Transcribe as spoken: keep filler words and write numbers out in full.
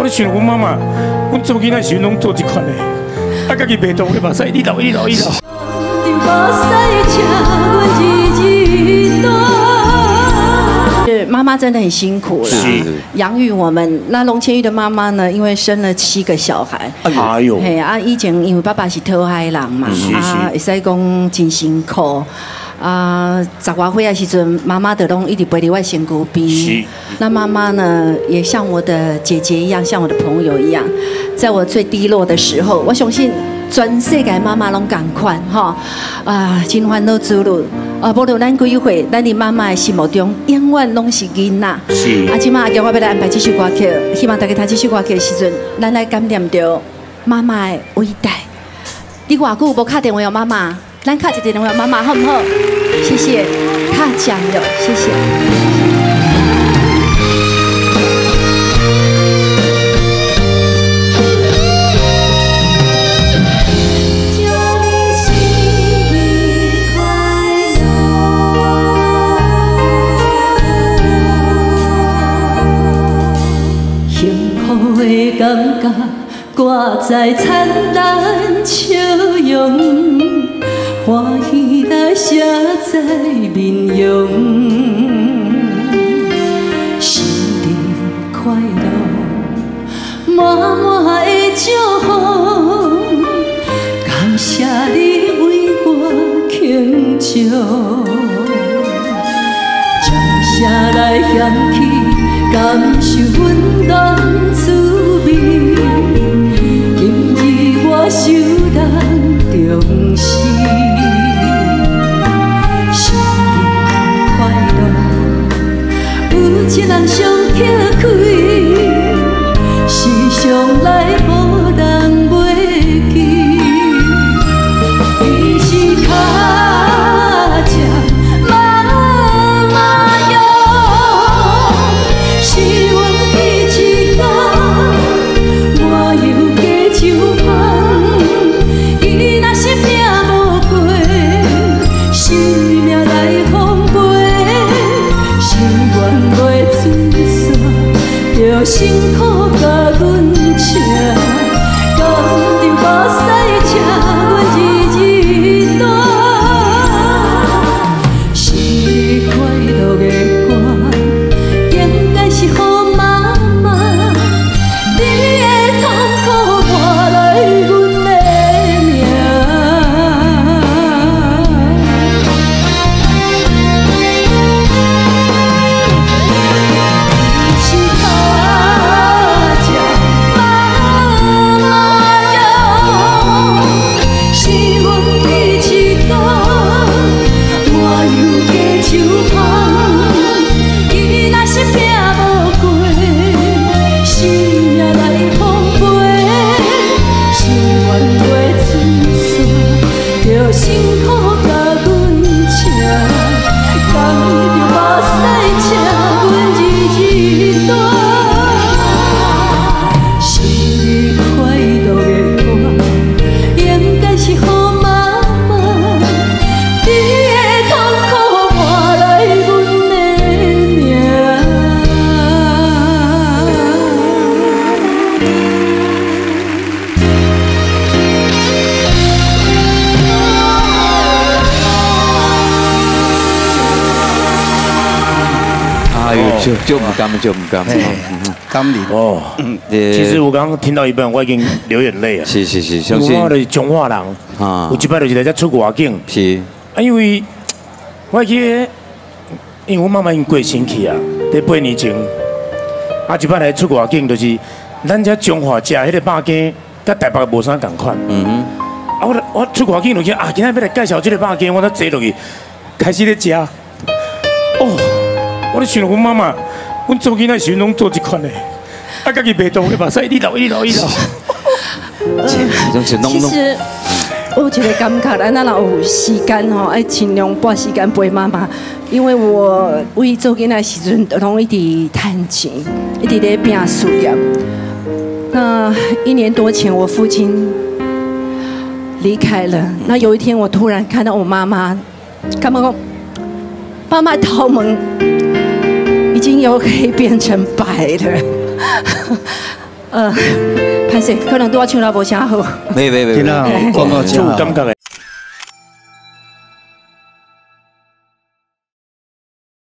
咧想阮妈妈，阮做囡仔时拢做这款的，啊，家己袂动，你目屎一流一流一流。 是妈妈真的很辛苦了，养育我们。那龙千玉的妈妈呢？因为生了七个小孩， 哎呦， 嘿啊，以前因为爸爸是讨海人嘛，啊，会使讲真辛苦。啊，十外岁的时阵，妈妈的拢一直陪在我身躯边。那妈妈呢，也像我的姐姐一样，像我的朋友一样，在我最低落的时候，我相信全世界妈妈拢同款哈。啊，真烦恼之路。 啊，无论咱几岁，咱伫妈妈的心目中，永远拢是囡仔。是。啊，即马阿强我要来安排这首歌曲，希望大家听这首歌曲的时阵，咱来感念着妈妈的伟大。你偌久无敲电话给妈妈，咱敲一个电话妈妈好不好？谢谢，敲奖了，谢谢。 的感觉挂在灿烂笑容，欢喜来写在面容，心里快乐，满满的祝福，感谢你为我庆祝，掌声来响起，感受温暖滋味。 我受人重视，心里快乐，有一人相客开，时常来无人袂记。你是脚只妈妈哟，是阮第一个，我又加酒香。 辛苦甲阮吃，甘着目屎吃阮日日大。生日快乐的歌，应该是予妈妈，你的痛苦换来阮的命。 就就不甘，就不甘， 甘你哦。其实我刚刚听到一半，我已经流眼泪了。 是是是，相信。 我是中华人啊，有一摆就是来这出外景。是。啊，因为我去，因为我妈妈已经过身去啊，在八年前。啊，一摆来出外景，就是咱这中华食迄个肉羹，甲台北无啥共款。嗯哼。啊，我我出外景落去啊，今仔要来介绍这个肉羹，我才坐落去，开始咧食。哦。 我咧想阮妈妈，阮做囡仔时拢做这款的，啊，家己袂动，你目屎一流一流一流。 其实，我觉得感觉咱若有时间吼，爱尽量拨时间陪妈妈，因为我为做囡仔时阵，拢一直趁钱，一直咧拼事业。那一年多前，我父亲离开了。那有一天，我突然看到我妈妈，干嘛讲？妈妈头毛已经由黑变成白了。 呃，歹势，可能拄我唱了无啥好。 没没没， 我我就有感觉的